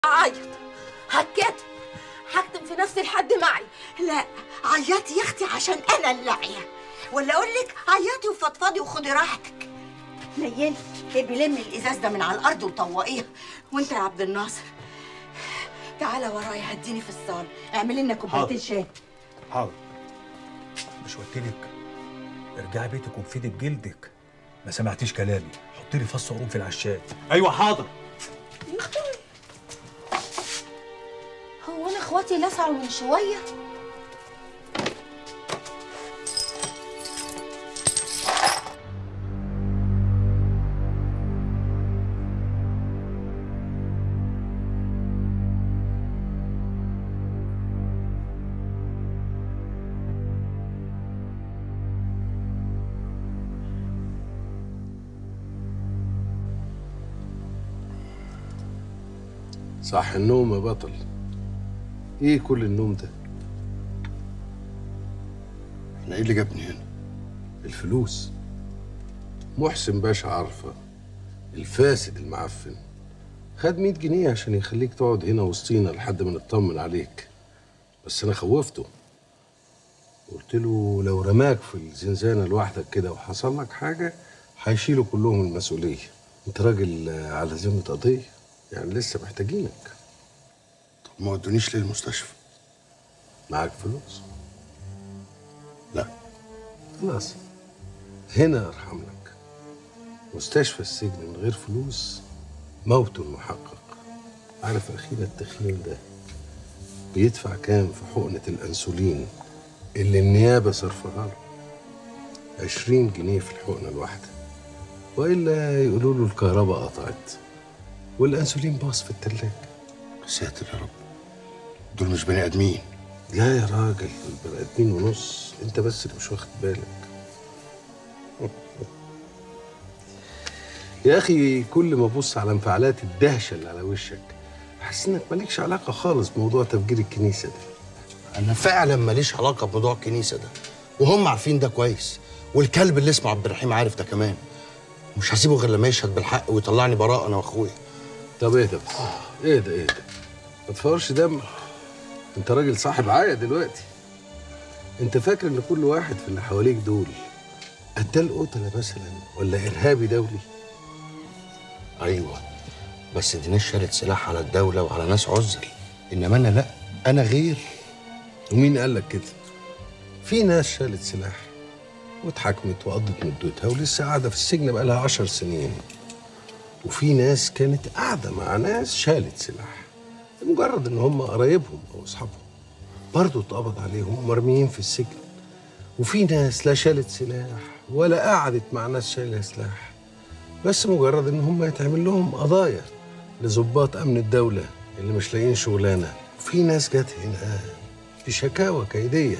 اعيط، هتكتم، هكتم في نفسي لحد معي. لا عيطي يا اختي عشان انا اللاعيه، ولا اقول لك عيطي وفضفضي وخدي راحتك. نيلي ابي لمي الازاز ده من على الارض وطوقيها. وانت يا عبد الناصر تعالى ورايا، هديني في الصاله، اعملي لنا كوبايتين شاي. حاضر. مش قلت لك ارجعي بيتك وبفيدك جلدك؟ ما سمعتيش كلامي، حطي لي فص قرون في العشاء. ايوه حاضر. يا اختي هو انا اخواتي لسعوا من شويه؟ صح النوم يا بطل. ايه كل النوم ده؟ انا ايه اللي جابني هنا؟ الفلوس. محسن باشا عارفه، الفاسد المعفن، خد 100 جنيه عشان يخليك تقعد هنا وسطينا لحد ما نطمن عليك. بس انا خوفته، قلت له لو رماك في الزنزانه لوحدك كده وحصل لك حاجه هيشيلوا كلهم المسؤوليه. انت راجل على ذمه قضيه، يعني لسه محتاجينك. طب ما ودونيش ليه المستشفى؟ معاك فلوس؟ لا. خلاص، هنا ارحم لك. مستشفى السجن من غير فلوس موت محقق. عارف اخينا التخين ده بيدفع كام في حقنة الانسولين اللي النيابة صرفها له؟ 20 جنيه في الحقنة الواحدة، والا يقولوا له الكهرباء قطعت والانسولين باص في التلاجة. ساتر يا رب، دول مش بني ادمين. لا يا راجل، دول بني ادمين ونص، انت بس اللي مش واخد بالك. يا اخي كل ما ابص على انفعالات الدهشه اللي على وشك احس انك مالكش علاقه خالص بموضوع تفجير الكنيسه ده. انا فعلا ماليش علاقه بموضوع الكنيسه ده، وهم عارفين ده كويس، والكلب اللي اسمه عبد الرحيم عارف ده كمان. مش هسيبه غير لما يشهد بالحق ويطلعني براءه انا واخويا. طب اهدى بس، اهدى ما تفورش دمك، انت راجل صاحب عايه دلوقتي. انت فاكر ان كل واحد في اللي حواليك دول قتال قتله مثلا ولا ارهابي دولي؟ ايوه، بس دي ناس شالت سلاح على الدوله وعلى ناس عزل، انما انا لا، انا غير. ومين قال لك كده؟ في ناس شالت سلاح واتحاكمت وقضت مدتها ولسه قاعده في السجن بقالها 10 سنين، وفي ناس كانت قاعده مع ناس شالت سلاح لمجرد ان هم قرايبهم او اصحابهم برضه اتقبض عليهم ومرميين في السجن. وفي ناس لا شالت سلاح ولا قعدت مع ناس شايله سلاح، بس مجرد ان هم يتعمل لهم قضايا لضباط امن الدوله اللي مش لاقيين شغلانه. وفي ناس جت هنا بشكاوى كيديه.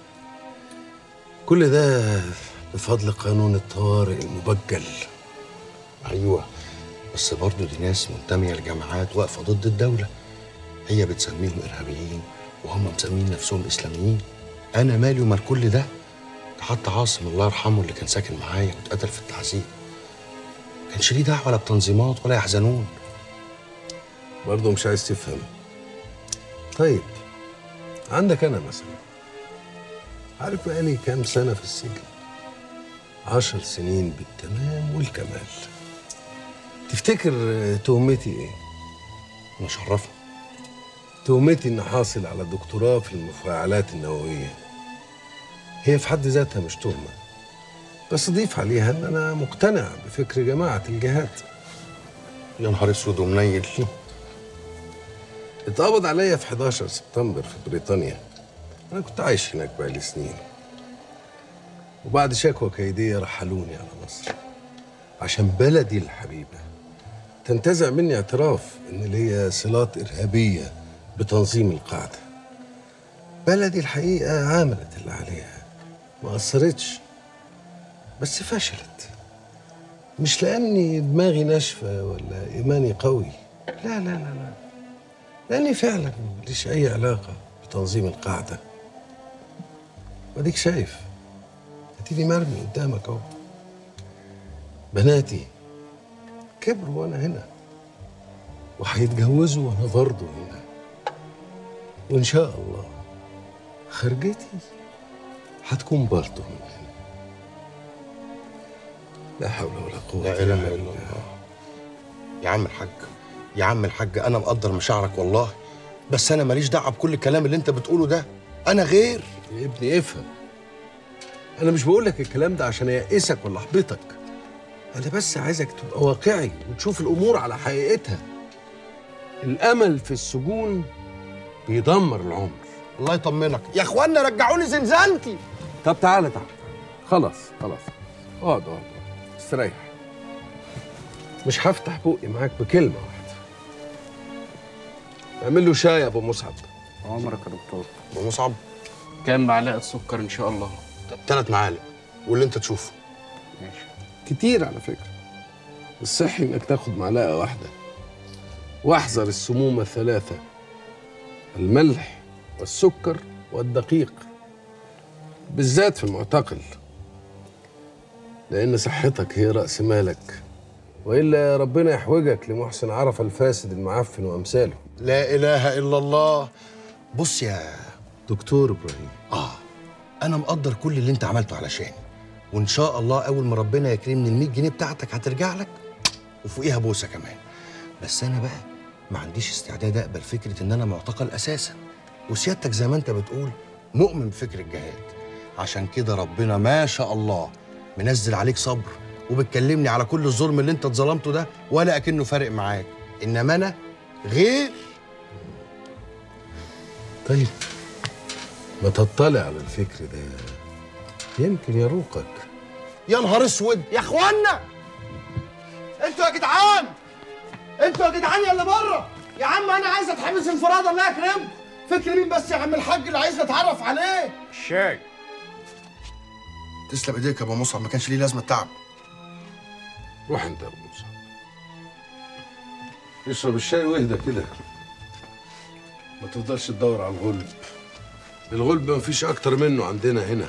كل ده بفضل قانون الطوارئ المبجل. ايوه، بس برضه دي ناس منتميه لجماعات واقفه ضد الدوله، هي بتسميهم ارهابيين وهم مسمين نفسهم اسلاميين. انا مالي ومال كل ده؟ حتى عاصم الله يرحمه اللي كان ساكن معايا واتقتل في التعذيب ما كانش ليه دعوه لا بتنظيمات ولا يحزنون. برضه مش عايز تفهم. طيب عندك انا مثلا، عارف بقالي كام سنه في السجن؟ 10 سنين بالتمام والكمال. تفتكر تهمتي ايه؟ انا شرفني. تهمتي اني حاصل على دكتوراه في المفاعلات النوويه. هي في حد ذاتها مش تهمه، بس ضيف عليها ان انا مقتنع بفكر جماعه الجهاد. يا نهار اسود ومنيل. اتقبض عليا في 11 سبتمبر في بريطانيا. انا كنت عايش هناك بقالي سنين، وبعد شكوى كيديه رحلوني على مصر عشان بلدي الحبيبه تنتزع مني اعتراف ان ليا صلات ارهابيه بتنظيم القاعده. بلدي الحقيقه عملت اللي عليها، ما قصرتش، بس فشلت. مش لاني دماغي ناشفه ولا ايماني قوي، لا لا لا لا، لاني فعلا ماليش اي علاقه بتنظيم القاعده. واديك شايف اديني مرمي قدامك اهو. بناتي كبروا وانا هنا، وهيتجوزوا وانا برضه هنا، وان شاء الله خرجتي هتكون برضه من هنا. لا حول ولا قوة لا اله الا الله. يا عم الحاج، يا عم الحاج، انا مقدر مشاعرك والله، بس انا ماليش دعوه بكل الكلام اللي انت بتقوله ده، انا غير. يا ابني افهم، انا مش بقول لك الكلام ده عشان يئسك ولا احبطك، انا بس عايزك تبقى واقعي وتشوف الامور على حقيقتها. الامل في السجون بيدمر العمر. الله يطمنك يا اخوانا، رجعوني زنزانتي. طب تعالى خلاص اقعد استريح. مش هفتح بقي معاك بكلمه واحده. اعمل له شاي يا ابو مصعب. عمرك يا دكتور. ابو مصعب، كام معلقه سكر ان شاء الله؟ 3 معالق واللي انت تشوفه. ماشي. كتير على فكره، الصحي انك تاخد معلقه واحده، واحذر السموم الثلاثه: الملح والسكر والدقيق، بالذات في المعتقل، لأن صحتك هي رأس مالك، وإلا ربنا يحوجك لمحسن عرفة الفاسد المعفن وأمثاله. لا إله إلا الله. بص يا دكتور إبراهيم، أنا مقدر كل اللي أنت عملته علشاني، وإن شاء الله أول ما ربنا يكرمني ال100 جنيه بتاعتك هترجع لك وفوقيها بوسة كمان. بس أنا بقى ما عنديش استعداد أقبل فكرة إن أنا معتقل أساساً، وسيادتك زي ما أنت بتقول مؤمن بفكر الجهاد، عشان كده ربنا ما شاء الله منزل عليك صبر، وبتكلمني على كل الظلم اللي انت اتظلمته ده ولا اكنه فارق معاك، انما انا غير. طيب ما تطلع على الفكر ده، يمكن يروقك. يا نهار اسود يا اخوانا، انتوا يا جدعان، انتوا يا جدعان يا اللي بره، يا عم انا عايز اتحبس انفراد الله يكرمكم. فكر مين بس يا عم الحاج اللي عايز اتعرف عليه؟ الشاي. تسلم ايديك يا ابو مصعب، ما كانش ليه لازمه التعب. روح انت يا ابو مصعب، اشرب الشاي واهدى كده، ما تفضلش تدور على الغلب. الغلب ما فيش اكتر منه عندنا هنا.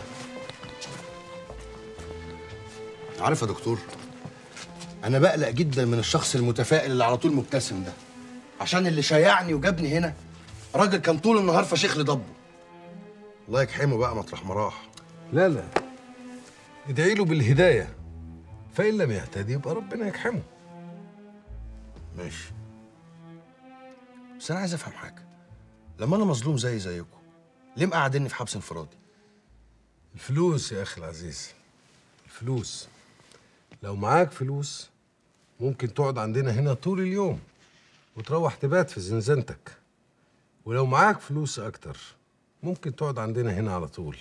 عارف يا دكتور، انا بقلق جدا من الشخص المتفائل اللي على طول مبتسم ده، عشان اللي شيعني وجابني هنا راجل كان طول النهار فشيخ لي ضبه. الله يكحمه بقى مطرح ما راح. لا ادعي له بالهدايه، فان لم يهتدي يبقى ربنا يكحمه. ماشي، بس انا عايز افهم حاجه، لما انا مظلوم زيكم ليه مقعدني في حبس انفرادي؟ الفلوس يا اخي العزيز، الفلوس. لو معاك فلوس ممكن تقعد عندنا هنا طول اليوم وتروح تبات في زنزانتك، ولو معاك فلوس اكتر ممكن تقعد عندنا هنا على طول،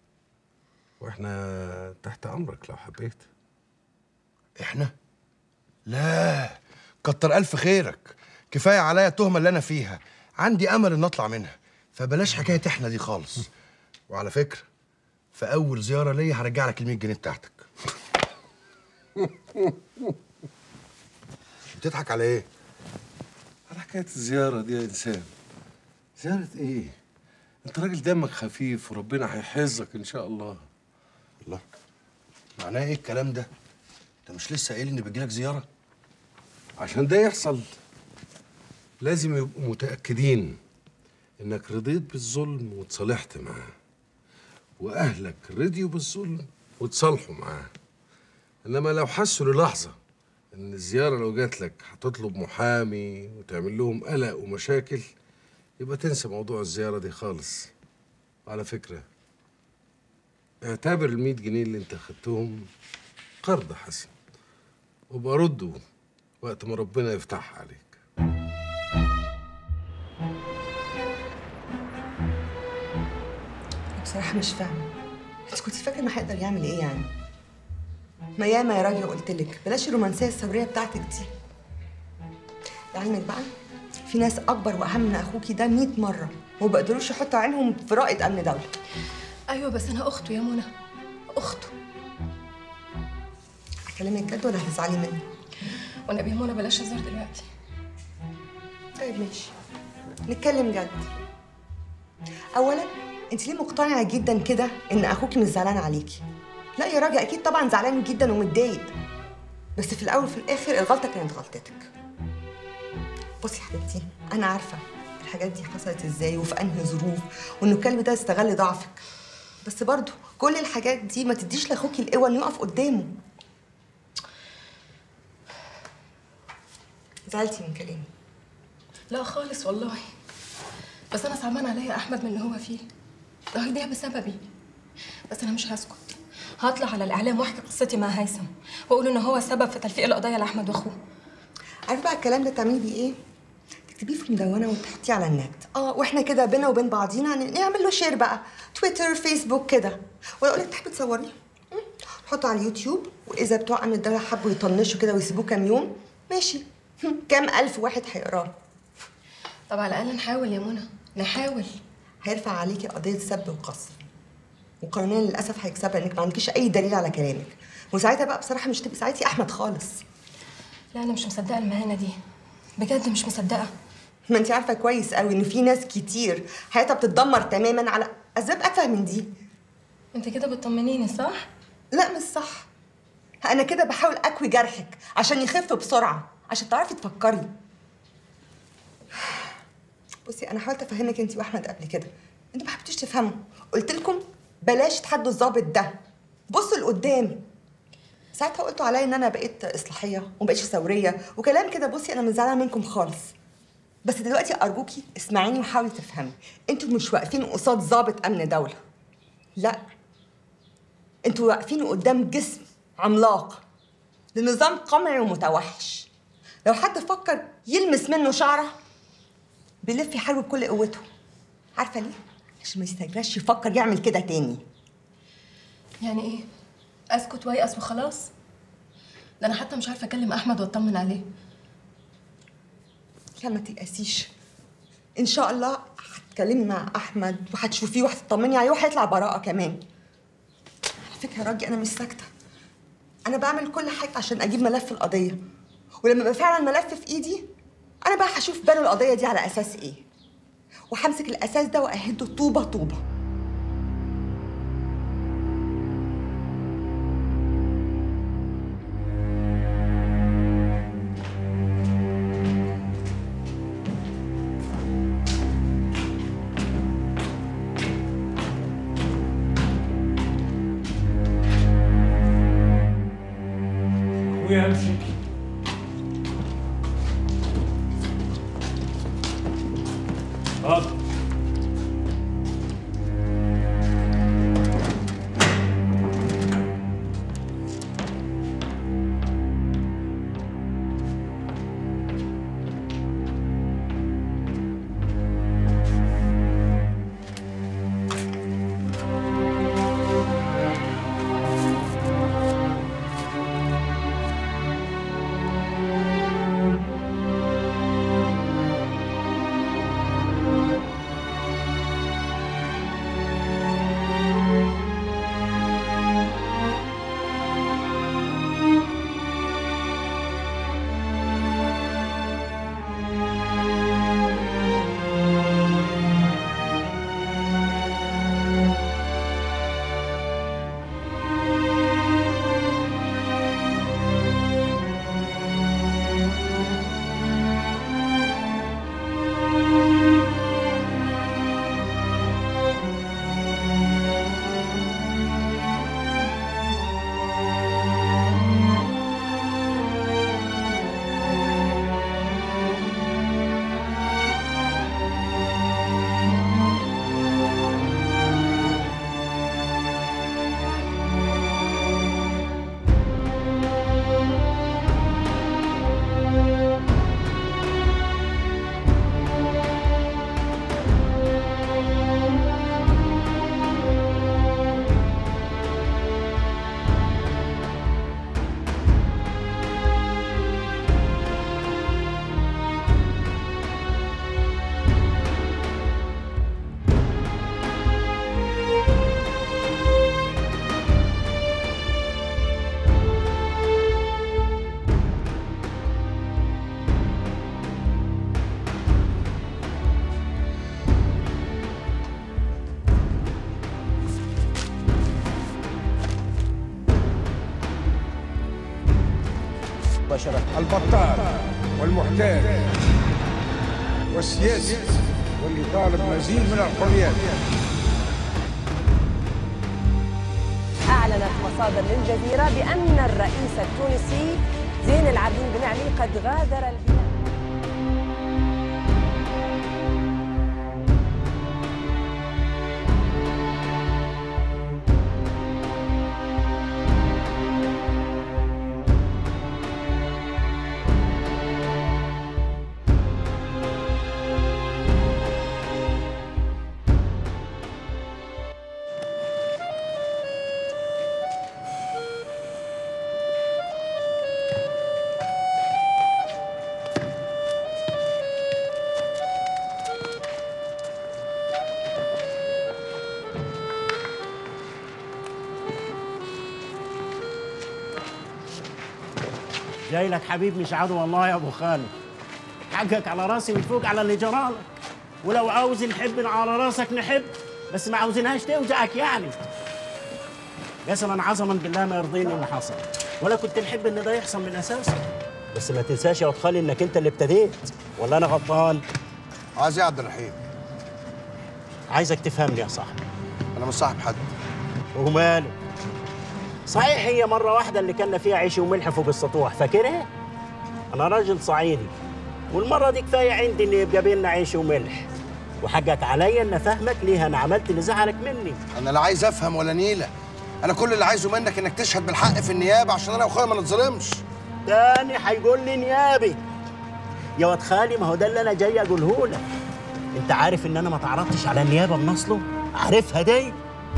واحنا تحت امرك لو حبيت. احنا؟ لا، كتر الف خيرك، كفايه عليا التهمه اللي انا فيها، عندي امل ان اطلع منها، فبلاش حكايه احنا دي خالص. وعلى فكره، في اول زياره ليا هرجع لك ال100 جنيه بتاعتك. بتضحك على ايه؟ على حكايه الزياره دي يا انسان. زياره ايه؟ انت راجل دمك خفيف وربنا هيحفظك ان شاء الله. الله، معناه ايه الكلام ده؟ انت مش لسه قايل ان بيجيلك زياره؟ عشان ده يحصل لازم يبقوا متاكدين انك رضيت بالظلم وتصالحت معاه، واهلك رضيوا بالظلم وتصالحوا معاه. انما لو حسوا للحظه ان الزياره لو جات لك هتطلب محامي وتعمل لهم قلق ومشاكل، يبقى تنسى موضوع الزياره دي خالص. وعلى فكره، اعتبر ال100 جنيه اللي انت خدتهم قرض حسن، وابقى رده وقت ما ربنا يفتحها عليك. بصراحة مش فاهمة، انت كنت فاكرة انه هيقدر يعمل ايه يعني؟ ما ياما يا راجل قلت لك بلاش الرومانسية الصبرية بتاعتك دي. لعلمك بقى في ناس أكبر وأهم من أخوكي ده 100 مرة وما بيقدروش يحطوا عينهم في رائد أمن دولة. ايوه بس انا اخته يا منى، اخته. أكلمك جد ولا هتزعلي مني؟ والنبي يا منى بلاش هزار دلوقتي. طيب ماشي، نتكلم جد. أولاً انت ليه مقتنعة جدا كده إن أخوكي مش زعلان عليكي؟ لا يا راجل، أكيد طبعاً زعلان جدا ومتضايق، بس في الأول وفي الآخر الغلطة كانت غلطتك. بصي يا حبيبتي، انا عارفه الحاجات دي حصلت ازاي وفي انهي ظروف، وانه الكلب ده استغل ضعفك، بس برضو كل الحاجات دي ما تديش لاخوكي القوه انه يقف قدامه. زعلتي من كلامي؟ لا خالص والله، بس انا صعبان عليا احمد من اللي هو فيه ده، هيضيع بسببي. بس انا مش هسكت، هطلع على الاعلام واحكي قصتي مع هيثم واقول ان هو سبب في تلفيق القضيه لاحمد واخوه. عارفه بقى الكلام ده تعملي بيه ايه؟ تكتبيه في مدونه وتحطيه على النت، واحنا كده بينا وبين بعضينا نعمل له شير بقى، تويتر، فيسبوك كده، ولا اقول لك تحبي تصوريه حطه على اليوتيوب، واذا بتوع امن الدوله حبوا يطنشوا كده ويسيبوه كام يوم ماشي، كام الف واحد هيقراه. طب على الاقل نحاول يا منى، نحاول. هيرفع عليكي قضيه سب وقذف، وقانونيا للاسف هيكسبها انك ما عندكيش اي دليل على كلامك، وساعتها بقى بصراحه مش تبقي ساعتي احمد خالص. لا انا مش مصدقه المهانه دي، بجد مش مصدقه. ما انت عارفه كويس قوي ان في ناس كتير حياتها بتتدمر تماما على اسباب اتفه من دي. انت كده بتطمنيني صح؟ لا مش صح، انا كده بحاول اكوي جرحك عشان يخف بسرعه، عشان تعرفي تفكري. بصي انا حاولت افهمك انت واحمد قبل كده، انتوا ما حبيتوش تفهموا، قلت لكم بلاش تحدوا الظابط ده، بصوا لقدام. ساعتها قلتوا عليا ان انا بقيت اصلاحيه وما بقتش ثوريه وكلام كده. بصي انا مش زعلانه منكم خالص، بس دلوقتي ارجوكي اسمعيني وحاولي تفهمي، انتوا مش واقفين قصاد ضابط امن دوله، لا انتوا واقفين قدام جسم عملاق لنظام قمعي ومتوحش. لو حد فكر يلمس منه شعره بيلف يحاربه بكل قوته. عارفه ليه؟ عشان ما يستجراش يفكر يعمل كده تاني. يعني ايه؟ اسكت ويأس وخلاص؟ ده انا حتى مش عارفه اكلم احمد واطمن عليه. لا ما تيأسيش، ان شاء الله هتكلمي مع احمد وهتشوفيه وهتطمني عليه وهيطلع براءه كمان. على فكره يا راجي انا مش ساكته، انا بعمل كل حاجه عشان اجيب ملف القضيه، ولما يبقى فعلا ملف في ايدي انا بقى هشوف باله القضيه دي على اساس ايه، وهمسك الاساس ده واهده طوبه طوبه. ويمشي حاضر. البطال والمحتال والسياسي، واللي طالب مزيد من الحريات. أعلنت مصادر للجزيرة بأن الرئيس التونسي زين العابدين بن علي قد غادر البلاد. جاي لك حبيب مش عدو والله يا ابو خالد. حقك على راسي من فوق على اللي جرالك، ولو عاوز نحب على راسك نحب، بس ما عاوزينهاش توجعك يعني. قسما عظما بالله ما يرضيني اللي حصل، ولا كنت نحب ان ده يحصل من اساسه. بس ما تنساش يا ابو خالد انك انت اللي ابتديت، ولا انا غلطان؟ عايز ايه يا عبد الرحيم؟ عايزك تفهمني يا صاحبي. انا مش صاحب حد. وماله؟ صحيح هي مرة واحدة اللي كنا فيها عيش وملح فوق السطوح، فاكرها؟ أنا راجل صعيدي، والمرة دي كفاية عندي إن يبقى بينا عيش وملح، وحقك عليا إن أفهمك ليه أنا عملت اللي زعلك مني. انا لا عايز افهم ولا نيله، انا كل اللي عايزه منك انك تشهد بالحق في النيابه عشان انا واخويا ما نتظلمش. تاني هيقول لي نيابي؟ يا واد خالي ما هو ده اللي أنا جاي أقوله لك. أنت عارف إن أنا ما تعرضتش على النيابة من أصله؟ عارفها دي؟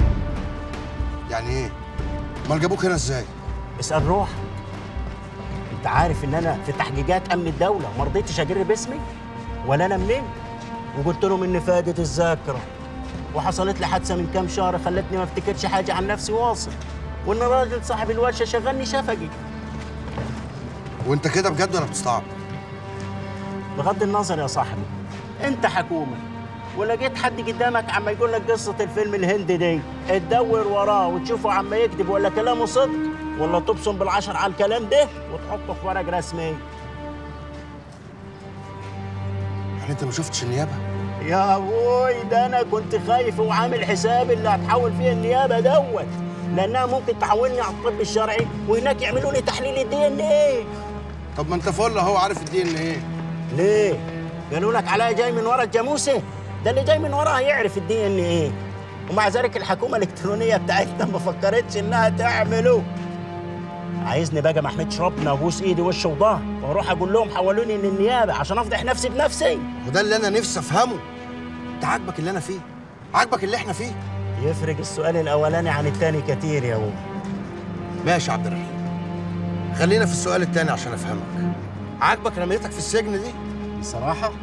يعني إيه؟ امال جابوك هنا ازاي؟ اسأل روحك. انت عارف ان انا في تحقيقات امن الدولة ما رضيتش اجرب اسمي ولا انا منين، وقلت لهم ان فادت الذاكرة، وحصلت لي حادثة من كام شهر خلتني ما افتكرش حاجة عن نفسي واصل، وان راجل صاحب الورشة شغلني شفقي. وانت كده بجد ولا بتستعب؟ بغض النظر يا صاحبي، انت حكومة ولقيت حد قدامك عم يقول لك قصة الفيلم الهندي دي، تدور وراه وتشوفه عم يكذب ولا كلامه صدق، ولا تبصم بالعشر على الكلام ده وتحطه في ورق رسمي. يعني انت ما شفتش النيابة؟ يا ابوي ده انا كنت خايف وعامل حساب اللي هتحول فيه النيابة دوت، لانها ممكن تحولني على الطب الشرعي وهناك يعملوا لي تحليل الدي ان ايه. طب ما انت فل اهو عارف الدي ان ايه. ليه؟ قالوا لك عليا جاي من ورا الجاموسه؟ ده اللي جاي من وراها يعرف الدي ان ايه، ومع ذلك الحكومه الالكترونيه بتاعتنا ما فكرتش انها تعمله. عايزني بقى ما احمدش ربنا وابوس ايدي وش وظهر واروح اقول لهم حولوني للنيابه عشان افضح نفسي بنفسي؟ وده اللي انا نفسي افهمه. انت عاجبك اللي انا فيه؟ عاجبك اللي احنا فيه؟ يفرق السؤال الاولاني عن الثاني كتير يا ابو. ماشي يا عبد الرحيم، خلينا في السؤال الثاني عشان افهمك. عاجبك رميتك في السجن دي؟ بصراحه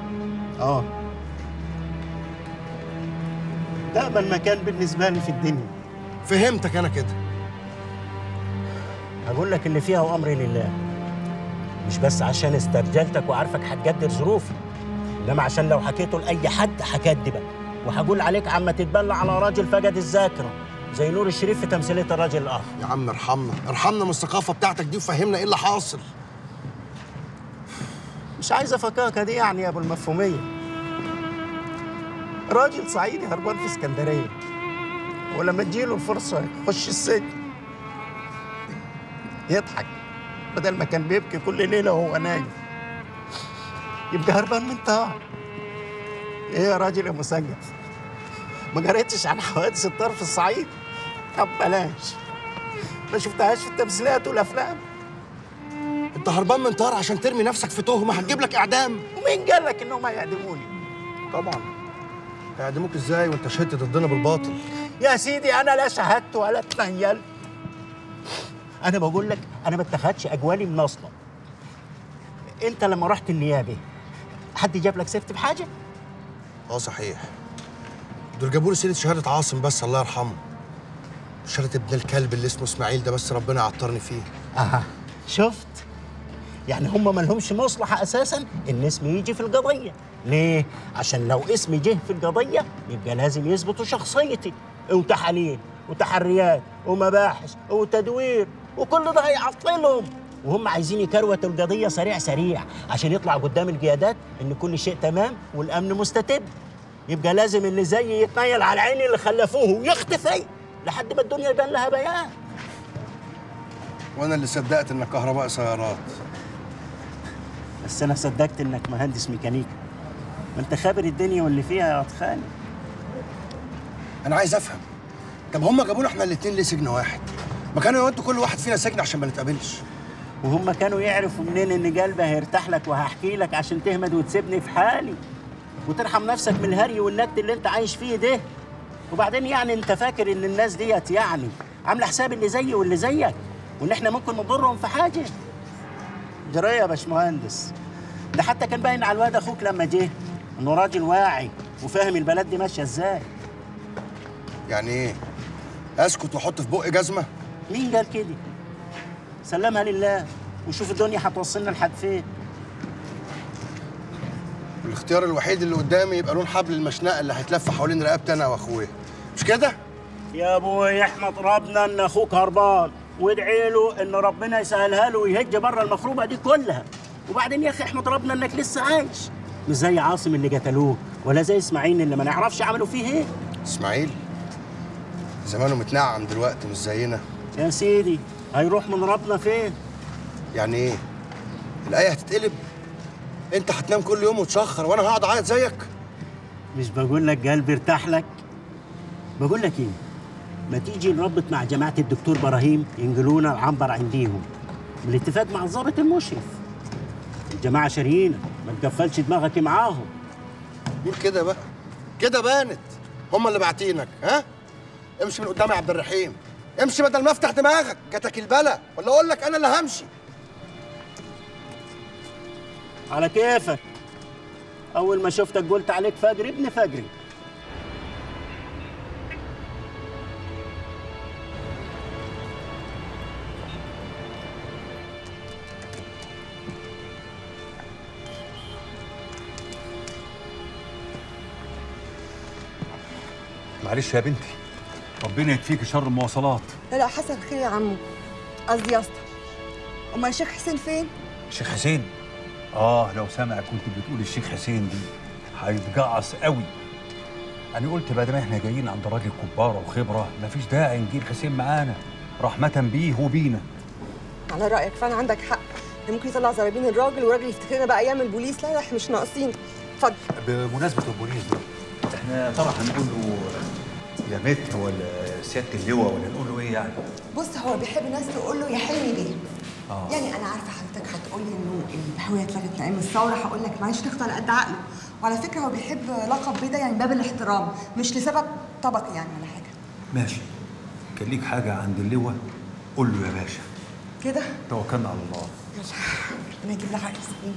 ده أمن مكان بالنسبة لي في الدنيا. فهمتك أنا كده. أقول لك اللي فيها وأمري لله، مش بس عشان استرجلتك وعارفك هتقدر ظروفي، إنما عشان لو حكيته لأي حد هكدبك وهقول عليك عم تتبلى على راجل فقد الذاكرة زي نور الشريف في تمثيلية الراجل الآخر. يا عم ارحمنا من الثقافة بتاعتك دي وفهمنا إيه اللي حاصل. مش عايز أفكاكة دي يعني يا أبو المفهومية. راجل صعيدي هربان في اسكندريه، ولما تجيله الفرصه يخش السجن يضحك بدل ما كان بيبكي كل ليله وهو نايم، يبقى هربان من طار. ايه يا راجل يا مسجف، ما قريتش عن حوادث الطار في الصعيد؟ طب بلاش، ما شفتهاش في التمثيليات والافلام؟ انت هربان من طار عشان ترمي نفسك في تهمه هتجيب لك اعدام. ومين قال لك انهم هيعدموني؟ طبعا هيعدموك ازاي وانت شهدت ضدنا بالباطل؟ يا سيدي انا لا شهدت ولا اتنيلت. انا بقول لك انا ما اتخذتش اجوالي من اصلا. انت لما رحت النيابه حد جاب لك سيفت بحاجه؟ صحيح، دول جابوا لي سيره شهاده عاصم بس الله يرحمه، شهاده ابن الكلب اللي اسمه اسماعيل ده بس ربنا يعطرني فيه. شفت؟ يعني هم ما لهمش مصلحه اساسا ان اسمي يجي في القضيه. ليه؟ عشان لو اسمي جه في القضيه يبقى لازم يثبتوا شخصيتي، وتحاليل وتحريات ومباحث وتدوير، وكل ده هيعطلهم. وهم عايزين يكروتوا القضيه سريع سريع عشان يطلع قدام القيادات ان كل شيء تمام والامن مستتب. يبقى لازم اللي زيي يتنيل على العين اللي خلفوه ويختفي لحد ما الدنيا يبان لها بيان. وانا اللي صدقت انك كهرباء سيارات. بس انا صدقت انك مهندس ميكانيكا. ما انت خابر الدنيا واللي فيها يا خالد. انا عايز افهم، طب هم جابونا احنا الاتنين ليه سجن واحد؟ ما كانوا يودوا كل واحد فينا سجن عشان ما نتقابلش. وهم كانوا يعرفوا منين ان قلبي هيرتاح لك وهحكي لك عشان تهمد وتسيبني في حالي وترحم نفسك من الهري والنكد اللي انت عايش فيه ده. وبعدين يعني انت فاكر ان الناس ديت يعني عامله حساب اللي زيي واللي زيك وان احنا ممكن نضرهم في حاجه؟ جرايه يا باشمهندس، ده حتى كان باين على الواد اخوك لما جه انه راجل واعي وفاهم البلد دي ماشيه ازاي. يعني ايه؟ اسكت واحط في بقي جزمه؟ مين قال كده؟ سلمها لله وشوف الدنيا هتوصلنا لحد فين. الاختيار الوحيد اللي قدامي يبقى لون حبل المشنقه اللي هيتلف حوالين رقبتي انا واخويا، مش كده؟ يا ابوي احمد ربنا ان اخوك هربان وادعي له ان ربنا يسهلها له ويهج بره المخروبه دي كلها. وبعدين يا اخي احمد ربنا انك لسه عايش، مش زي عاصم اللي قتلوه ولا زي اسماعيل اللي ما نعرفش عملوا فيه ايه. اسماعيل زمانه متنعم دلوقتي مش زينا. يا سيدي هيروح من ربنا فين؟ يعني ايه؟ الايه هتتقلب؟ انت هتنام كل يوم وتشخر وانا هقعد اعيط زيك؟ مش بقول لك قلبي ارتاح لك؟ بقول لك ايه؟ ما تيجي نربط مع جماعه الدكتور ابراهيم ينقلونا العنبر عنديهم بالاتفاق مع الضابط المشرف. الجماعه شاريينك، ما تقفلش دماغك معاهم. قول كده بقى، كده بانت هم اللي باعتينك. ها؟ امشي من قدامي يا عبد الرحيم، امشي بدل ما افتح دماغك. جاتك البلا ولا اقول لك انا اللي همشي؟ على كيفك. اول ما شفتك قلت عليك فجري ابن فجري. معلش يا بنتي، ربنا يكفيك شر المواصلات. لا حسن خير يا عمو، قصدي يا اسطى. امال الشيخ حسين فين؟ الشيخ حسين؟ لو سامع كنت بتقول الشيخ حسين دي هيتجعص قوي. انا قلت بعد ما احنا جايين عند راجل كباره وخبره مفيش داعي نجيب حسين معانا رحمه بيه وبينا. على رايك فعلا عندك حق، ممكن يطلع زرابين الراجل والراجل يفتكرنا بقى ايام البوليس. لا احنا مش ناقصين. اتفضل. بمناسبه البوليس ده احنا طبعا هنقول له يا مت ولا سياده اللواء ولا نقول له ايه يعني؟ بص هو بيحب الناس تقول له يا حلمي بيه. يعني انا عارفه حضرتك هتقول لي انه الهويه اتلغت من ايام الثوره، هقول لك معلش تاخده على قد عقله. وعلى فكره هو بيحب لقب بيه ده يعني باب الاحترام، مش لسبب طبقي يعني ولا حاجه. ماشي، كان ليك حاجه عند اللواء قول له يا باشا. كده توكلنا على الله. يلا ربنا يجيب لها حق.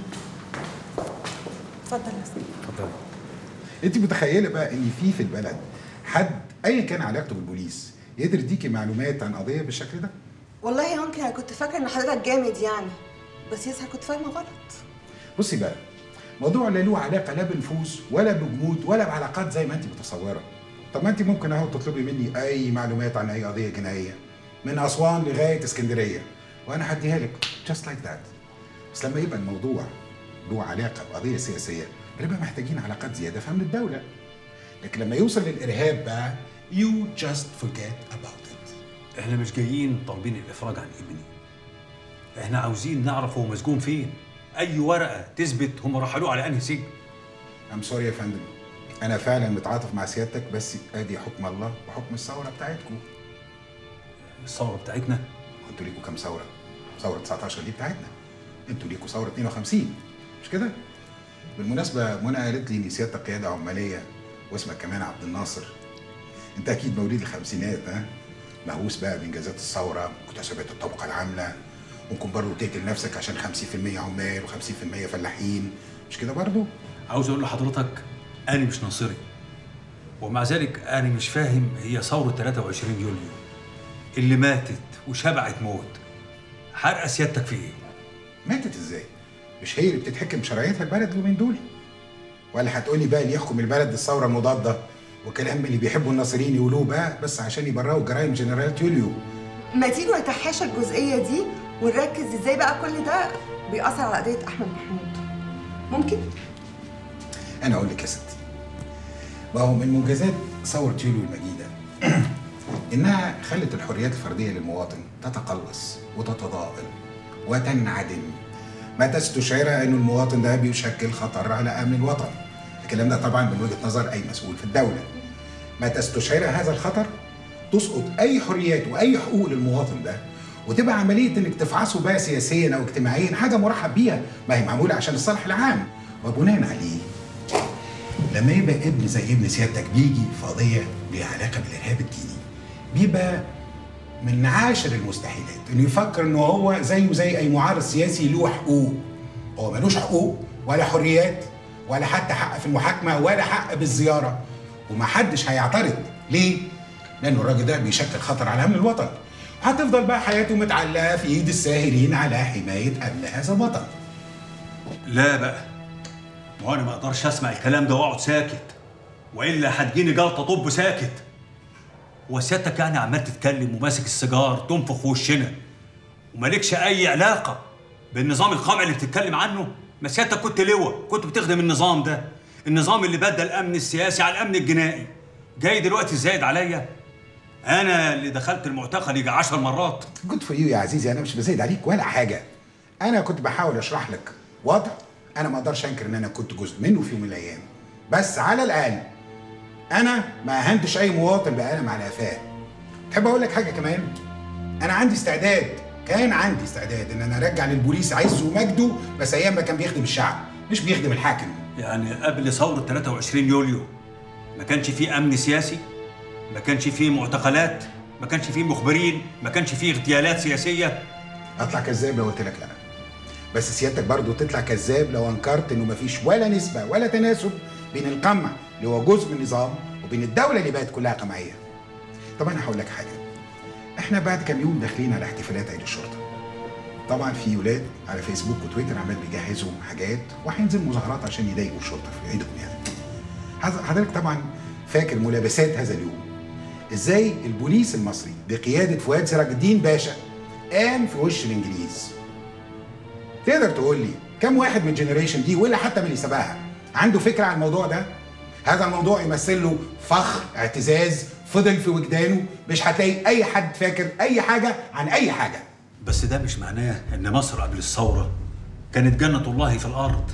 اتفضل يا سيدي. اتفضل. انت متخيله بقى ان في البلد حد ايا كان علاقته بالبوليس يقدر يديكي معلومات عن قضيه بالشكل ده؟ والله يا ممكن انا كنت فاكره ان حضرتك جامد يعني، بس يظهر كنت فاهمه غلط. بصي بقى، موضوع لا له علاقه لا بنفوذ ولا بجمود ولا بعلاقات زي ما انت متصوره. طب ما انت ممكن اهو تطلبي مني اي معلومات عن اي قضيه جنائيه من اسوان لغايه اسكندريه وانا هديها لك just like that. بس لما يبقى الموضوع له علاقه بقضيه سياسيه بنبقى محتاجين علاقات زياده في امن الدوله. لكن لما يوصل للارهاب بقى you just forget about it. احنا مش جايين طالبين الافراج عن ابني، احنا عاوزين نعرف هو مسجون فين. اي ورقه تثبت هم رحلوه على انهي سجن. I'm sorry يا فندم، انا فعلا متعاطف مع سيادتك، بس ادي حكم الله وحكم الثوره بتاعتكم. الثوره بتاعتنا؟ انتوا ليكوا كام ثوره؟ ثوره 19 دي بتاعتنا، انتوا ليكوا ثوره 52 مش كده؟ بالمناسبه منى قالت لي ان سيادتك قياده عماليه واسمك كمان عبد الناصر. انت اكيد مواليد الخمسينات، ها؟ مهووس بقى بانجازات الثوره ومكتسبات الطبقه العامله. ممكن برضه تقتل نفسك عشان 50% عمال و50% فلاحين، مش كده برضه؟ عاوز اقول لحضرتك انا مش ناصري، ومع ذلك انا مش فاهم هي ثوره 23 يوليو اللي ماتت وشبعت موت حرقه سيادتك في ايه؟ ماتت ازاي؟ مش هي اللي بتتحكم بشرعيتها البلد اليومين دول؟ ولا هتقولي بقى اللي يحكم البلد الثوره المضاده وكلام اللي بيحبوا الناصريين يقولوه بقى بس عشان يبرئوا جرائم جنرال يوليو؟ ما تيجوا نتحاشى الجزئيه دي ونركز ازاي بقى كل ده بيأثر على قضية أحمد محمود. ممكن؟ انا اقول لك يا ستي، ما هو من منجزات ثوره يوليو المجيده انها خلت الحريات الفرديه للمواطن تتقلص وتتضاءل وتنعدم، ما تستشعرها انه المواطن ده بيشكل خطر على امن الوطن. الكلام ده طبعا من وجهه نظر اي مسؤول في الدوله. ما تستشعرها هذا الخطر تسقط اي حريات واي حقوق للمواطن ده، وتبقى عمليه انك تفعصه بقى سياسيا او اجتماعيا حاجه مرحب بيها، ما هي معموله عشان الصالح العام. وبناء عليه لما يبقى ابن زي ابن سيادتك بيجي في قضيه ليها علاقه بالارهاب الديني، بيبقى من عاشر المستحيلات انه يفكر انه هو زيه زي اي معارض سياسي له حقوق. هو ملوش حقوق ولا حريات ولا حتى حق في المحاكمه ولا حق بالزياره، ومحدش هيعترض. ليه؟ لانه الراجل ده بيشكل خطر على امن الوطن، هتفضل بقى حياته متعلقه في ايد الساهرين على حمايه امن هذا الوطن. لا بقى، ما هو انا ما اقدرش اسمع الكلام ده واقعد ساكت، والا هتجيني جلطه طب ساكت. وسيادتك يعني عمال تتكلم وماسك السيجار تنفخ في وشنا، ومالكش اي علاقه بالنظام القمعي اللي بتتكلم عنه. ما سيادتك كنت لواء، كنت بتخدم النظام ده، النظام اللي بدل الامن السياسي على الامن الجنائي. جاي دلوقتي زايد عليا؟ انا اللي دخلت المعتقل يجي 10 مرات. جود فور يو يا عزيزي، انا مش بزايد عليك ولا حاجه. انا كنت بحاول اشرح لك وضع انا ما اقدرش انكر ان انا كنت جزء منه في يوم من الايام، بس على الاقل انا ما اهنتش اي مواطن بقلم على قفاه. تحب اقول لك حاجه كمان؟ انا عندي استعداد، كان عندي استعداد ان انا ارجع للبوليس عزه ومجده، بس ايام ما كان بيخدم الشعب مش بيخدم الحاكم. يعني قبل ثوره 23 يوليو ما كانش فيه امن سياسي، ما كانش فيه معتقلات، ما كانش فيه مخبرين، ما كانش فيه اغتيالات سياسيه. اطلع كذاب لو قلت لك لا، بس سيادتك برضو تطلع كذاب لو انكرت انه مفيش ولا نسبه ولا تناسب بين القمع اللي هو جزء من النظام وبين الدوله اللي بقت كلها قمعيه. طب انا هقول لك حاجه، احنا بعد كام يوم داخلين على احتفالات عيد الشرطه. طبعا في ولاد على فيسبوك وتويتر عمال بيجهزوا حاجات وهينزل مظاهرات عشان يضايقوا الشرطه في عيدهم يعني. حضرتك طبعا فاكر ملابسات هذا اليوم، ازاي البوليس المصري بقياده فؤاد سراج الدين باشا قام في وش الانجليز. تقدر تقول لي كم واحد من الجنريشن دي ولا حتى من اللي سبقها عنده فكره عن الموضوع ده؟ هذا الموضوع يمثل له فخر، اعتزاز، فضل في وجدانه، مش هتلاقي اي حد فاكر اي حاجه عن اي حاجه. بس ده مش معناه ان مصر قبل الثوره كانت جنه الله في الارض.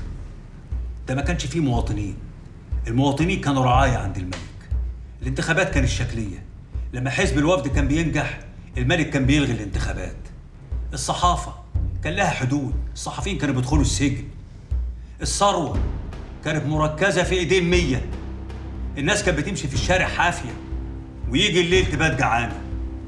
ده ما كانش فيه مواطنين، المواطنين كانوا رعايا عند الملك. الانتخابات كانت شكليه، لما حزب الوفد كان بينجح الملك كان بيلغي الانتخابات. الصحافه كان لها حدود، الصحفيين كانوا بيدخلوا السجن. الثروه كانت مركزه في ايدين 100. الناس كانت بتمشي في الشارع حافيه ويجي الليل تبات جعانه.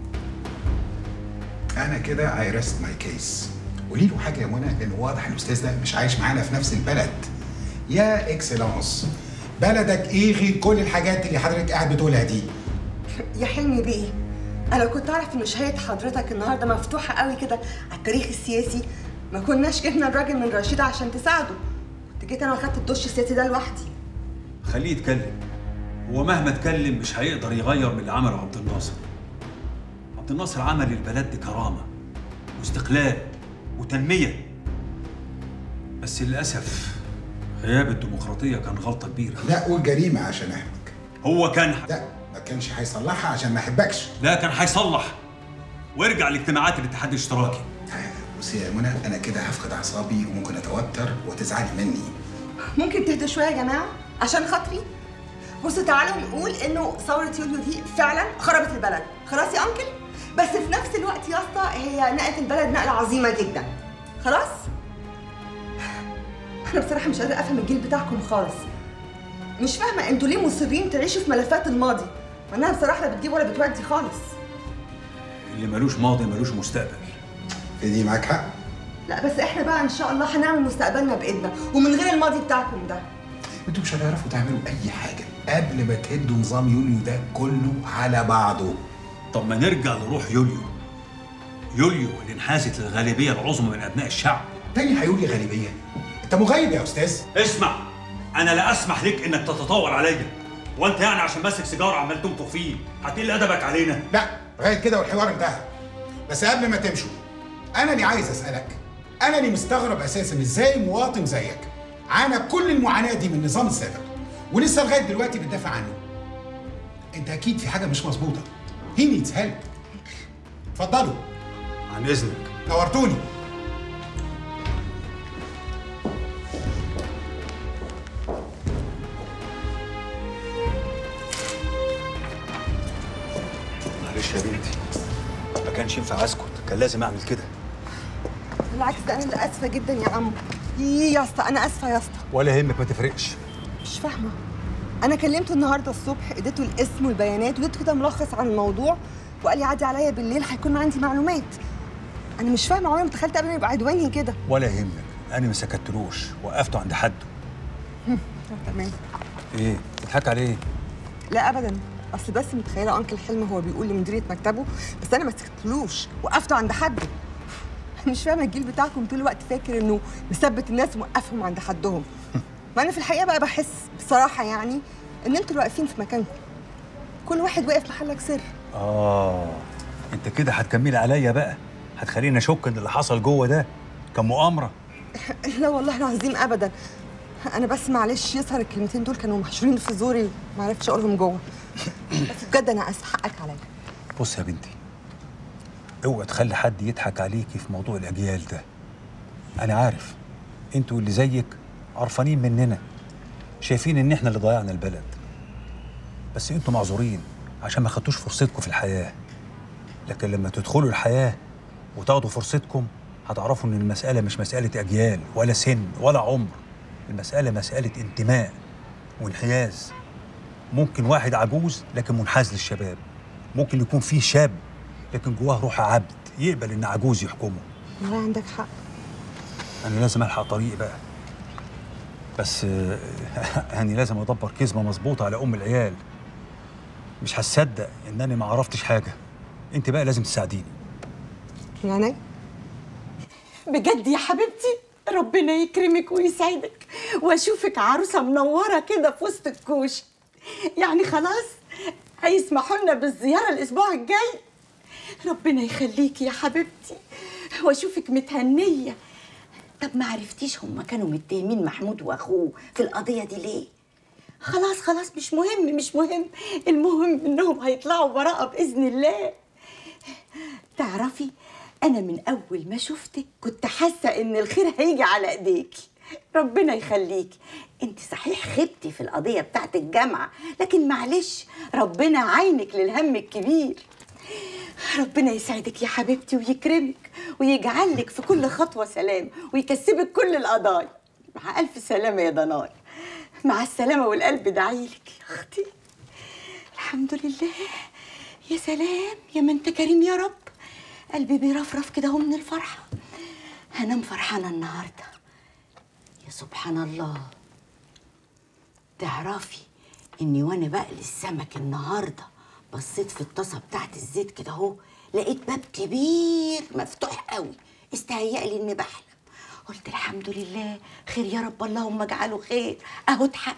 انا كده اي ريست ماي كيس. قولي له حاجه يا منى، لان واضح الاستاذ ده مش عايش معانا في نفس البلد. يا اكسلانس، بلدك ايه غير كل الحاجات اللي حضرتك قاعد بتقولها دي؟ يا حلمي بيه، انا كنت اعرف ان شهاده حضرتك النهارده مفتوحه قوي كده على التاريخ السياسي، ما كناش جبنا الراجل من رشيدة عشان تساعده. كنت جيت انا واخدت الدش السياسي ده لوحدي. خليه يتكلم، هو مهما اتكلم مش هيقدر يغير من اللي عمله عبد الناصر. عبد الناصر عمل للبلد دي كرامه واستقلال وتنميه، بس للاسف غياب الديمقراطيه كان غلطه كبيره. لا قول جريمه عشان احبك. هو كان لا ما كانش هيصلحها عشان ما احبكش. لا كان هيصلح وارجع لاجتماعات الاتحاد الاشتراكي. بصي يا منى، انا كده هفقد اعصابي وممكن اتوتر وتزعلي مني. ممكن تهدوا شويه يا جماعه عشان خاطري؟ بصوا تعالوا نقول انه ثوره يوليو دي فعلا خربت البلد، خلاص يا انكل؟ بس في نفس الوقت يا اسطى هي نقلت البلد نقله عظيمه جدا. خلاص؟ انا بصراحه مش قادره افهم الجيل بتاعكم خالص. مش فاهمه انتوا ليه مصرين تعيشوا في ملفات الماضي، وانها بصراحه لا بتجيب ولا بتودي خالص. اللي ملوش ماضي ملوش مستقبل. دي معاك حق. لا بس احنا بقى ان شاء الله هنعمل مستقبلنا بايدنا ومن غير الماضي بتاعكم ده. انتوا مش هتعرفوا تعملوا اي حاجه قبل ما تهدوا نظام يوليو ده كله على بعضه. طب ما نرجع لروح يوليو اللي انحازت للغالبيه العظمى من ابناء الشعب. تاني هيقول لي غالبيه؟ انت مغيب يا استاذ. اسمع، انا لا اسمح لك انك تتطاول عليا، وانت يعني عشان ماسك سيجاره عمال تنفخ فيه هتقل ادبك علينا؟ لا لغايه كده والحوار انتهى. بس قبل ما تمشوا انا اللي عايز اسالك، انا اللي مستغرب اساسا ازاي مواطن زيك عانى كل المعاناه دي من النظام السابق ولسه لغايه دلوقتي بتدافع عنه. انت اكيد في حاجه مش مظبوطه. هي نيدز هيلب. اتفضلوا. عن اذنك. نورتوني. معلش يا بنتي، ما كانش ينفع اسكت، كان لازم اعمل كده. بالعكس ده انا اللي اسفه جدا يا عم. يا اسطى انا اسفه يا اسطى. ولا يهمك، ما تفرقش. مش فاهمه. انا كلمته النهارده الصبح، اديته الاسم والبيانات واديته كده ملخص عن الموضوع، وقال لي عادي عليا بالليل هيكون عندي معلومات. انا مش فاهمه، عمري ما تخيلت ابدا يبقى عدواني كده. ولا يهمك، انا ما سكتلوش، وقفته عند حده. تمام. ايه بتضحك على ايه؟ لا ابدا، اصل بس متخيله انكل حلمي هو بيقول لمديريه مكتبه، بس انا ما سكتلوش، وقفته عند حده. مش فاهمه الجيل بتاعكم طول الوقت فاكر انه مثبت الناس وموقفهم عند حدهم. ما انا في الحقيقه بقى بحس بصراحه يعني ان انتوا اللي واقفين في مكانكم، كل واحد واقف محلك سر. انت كده هتكملي عليا بقى، هتخليني اشك ان اللي حصل جوه ده كان مؤامره. لا والله العظيم ابدا، انا بس معلش يظهر الكلمتين دول كانوا محشورين في زوري ما عرفتش اقولهم جوه. بس بجد انا اسف، حقك عليا. بص يا بنتي، اوعي تخلي حد يضحك عليكي في موضوع الاجيال ده. انا عارف انتوا اللي زيك قرفانين مننا، شايفين ان احنا اللي ضيعنا البلد، بس انتوا معذورين عشان ما خدتوش فرصتكم في الحياه. لكن لما تدخلوا الحياه وتاخدوا فرصتكم هتعرفوا ان المساله مش مساله اجيال ولا سن ولا عمر، المساله مساله انتماء وانحياز. ممكن واحد عجوز لكن منحاز للشباب، ممكن يكون فيه شاب لكن جواه روح عبد يقبل ان عجوز يحكمه. والله عندك حق. انا لازم الحق طريقي بقى، بس يعني لازم ادبر كذبه مظبوطه على ام العيال. مش هتصدق ان انا ما عرفتش حاجه، انت بقى لازم تساعديني. يعني بجد يا حبيبتي ربنا يكرمك ويسعدك واشوفك عروسه منوره كده في وسط الكوش. يعني خلاص هيسمحوا لنا بالزياره الاسبوع الجاي. ربنا يخليكي يا حبيبتي واشوفك متهنيه. طب ما عرفتيش هم كانوا متهمين محمود واخوه في القضيه دي ليه؟ خلاص مش مهم، المهم انهم هيطلعوا براءه باذن الله. تعرفي انا من اول ما شفتك كنت حاسه ان الخير هيجي على ايديكي. ربنا يخليكي. انت صحيح خبتي في القضيه بتاعت الجامعه، لكن معلش ربنا عينك للهم الكبير. ربنا يسعدك يا حبيبتي ويكرمك ويجعلك في كل خطوه سلام ويكسبك كل القضايا. مع الف سلامه يا ضناي. مع السلامه والقلب دعيلك يا اختي. الحمد لله. يا سلام يا ما انت كريم يا رب. قلبي بيرفرف كده اهو من الفرحه. هنام فرحانه النهارده. يا سبحان الله. تعرفي اني وانا بقلي السمك النهارده بصيت في الطاسه بتاعت الزيت كده اهو، لقيت باب كبير مفتوح قوي، استهيألي اني بحلم. قلت الحمد لله، خير يا رب، اللهم اجعله خير. اهو اتحقق.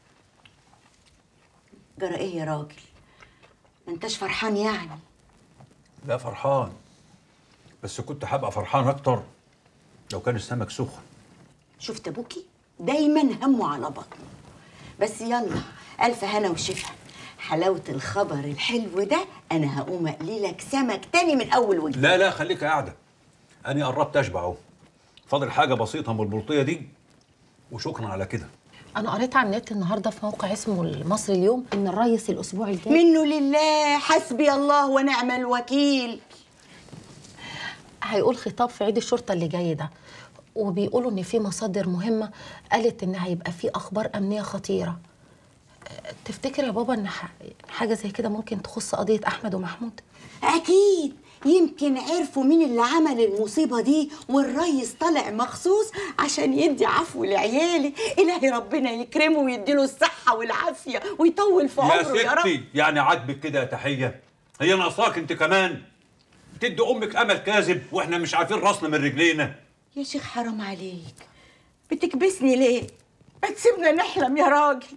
جرى ايه يا راجل؟ ما انتش فرحان يعني؟ لا فرحان، بس كنت هبقى فرحان اكتر لو كان السمك سخن. شفت ابوكي دايما همه على بطنه. بس يلا الف هنا وشفا. حلاوه الخبر الحلو ده انا هقوم اقلي لك سمك تاني من اول وجديد. لا خليك قاعده، انا قربت اشبع اهو. فاضل حاجه بسيطه من البلطيه دي وشكرا على كده. انا قريت على النت النهارده في موقع اسمه المصري اليوم ان الرئيس الاسبوع الجاي منه لله، حسبي الله ونعم الوكيل، هيقول خطاب في عيد الشرطه اللي جاي ده، وبيقولوا ان في مصادر مهمه قالت ان هيبقى في اخبار امنيه خطيره. تفتكر يا بابا ان حاجه زي كده ممكن تخص قضيه احمد ومحمود؟ اكيد. يمكن عرفوا مين اللي عمل المصيبه دي والريس طالع مخصوص عشان يدي عفو لعيالي. الهي ربنا يكرمه ويديله الصحه والعافيه ويطول في عمره يا رب. يا ستي يعني عاجبك كده يا تحيه؟ هي ناقصاك انت كمان تدي امك امل كاذب واحنا مش عارفين راسنا من رجلينا؟ يا شيخ حرام عليك، بتكبسني ليه؟ ما تسيبنا نحلم يا راجل.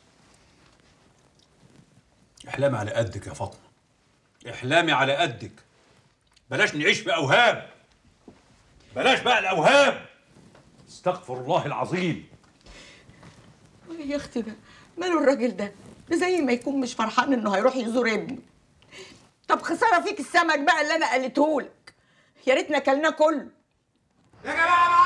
احلامي على قدك يا فاطمه، احلامي على قدك، بلاش نعيش في اوهام. بلاش بقى الاوهام. استغفر الله العظيم. يا اختي ده ماله الراجل ده زي ما يكون مش فرحان انه هيروح يزور ابنه. طب خساره فيك السمك بقى اللي انا قلتهولك، يا ريتنا كلناه كله. يا جماعه